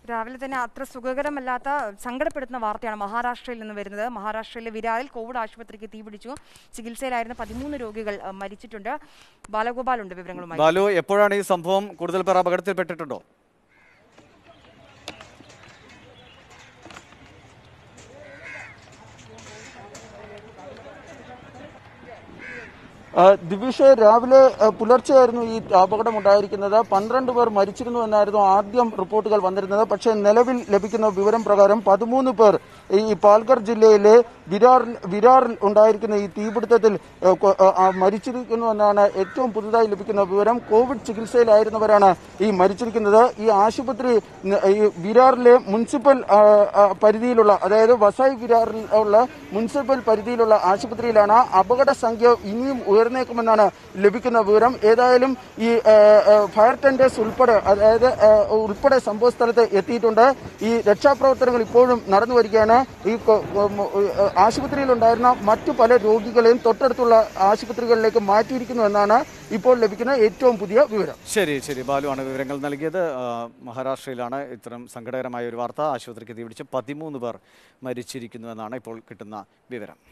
രാവിലെ തന്നെ അത്ര സുഖകരമല്ലാത്ത സങ്കടപ്പെടുത്തുന്ന വാർത്തയാണ് മഹാരാഷ്ട്രയിൽ നിന്ന് വരുന്നത്. മഹാരാഷ്ട്രയിലെ വിരാറിൽ കോവിഡ് ആശുപത്രിക്ക് തീപിടിച്ചു. ചികിത്സയിലായിരുന്ന 13 രോഗികൾ മരിച്ചിട്ടുണ്ട്. ബാലഗോപാൽ ഉണ്ട് വിവരങ്ങളുമായി. ബാലു, എപ്പോഴാണ് ഈ സംഭവം? കൂടുതൽ പേർ അപകടത്തിൽപ്പെട്ടിട്ടുണ്ടോ? ദിവിഷ്, രാവിലെ പുലർച്ചെയായിരുന്നു ഈ അപകടമുണ്ടായിരിക്കുന്നത്. 12 പേർ മരിച്ചിരുന്നു എന്നായിരുന്നു ആദ്യം റിപ്പോർട്ടുകൾ വന്നിരുന്നത്. പക്ഷേ നിലവിൽ ലഭിക്കുന്ന വിവരം പ്രകാരം 13 പേർ ഈ പാൽഘർ ജില്ലയിലെ വിരാറിൽ ഉണ്ടായിരിക്കുന്ന ഈ തീപിടുത്തത്തിൽ മരിച്ചിരിക്കുന്നു എന്നാണ് ഏറ്റവും പുതുതായി ലഭിക്കുന്ന വിവരം. കോവിഡ് ചികിത്സയിലായിരുന്നവരാണ് ഈ മരിച്ചിരിക്കുന്നത്. ഈ ആശുപത്രി ഈ വിരാറിലെ മുനിസിപ്പൽ പരിധിയിലുള്ള, അതായത് വസായി വിരാറിൽ ഉള്ള മുനിസിപ്പൽ പരിധിയിലുള്ള ആശുപത്രിയിലാണ്. അപകട സംഖ്യ ഇനിയും ഉയർന്നേക്കുമെന്നാണ് ലഭിക്കുന്ന വിവരം. ഏതായാലും ഈ ഫയർ ടെൻഡേഴ്സ് ഉൾപ്പെടെ സംഭവ സ്ഥലത്ത് എത്തിയിട്ടുണ്ട്. ഈ രക്ഷാപ്രവർത്തനങ്ങൾ ഇപ്പോഴും നടന്നു വരികയാണ്. ഈ ആശുപത്രിയിലുണ്ടായിരുന്ന മറ്റു പല രോഗികളെയും തൊട്ടടുത്തുള്ള ആശുപത്രികളിലേക്ക് മാറ്റിയിരിക്കുന്നു എന്നാണ് ഇപ്പോൾ ലഭിക്കുന്ന ഏറ്റവും പുതിയ വിവരം. ശരി, ബാലു ആണ് വിവരങ്ങൾ നൽകിയത്. മഹാരാഷ്ട്രയിലാണ് ഇത്തരം സങ്കടകരമായ ഒരു വാർത്ത. ആശുപത്രിക്ക് തീപിടിച്ച് 13 പേർ മരിച്ചിരിക്കുന്നു എന്നാണ് ഇപ്പോൾ കിട്ടുന്ന വിവരം.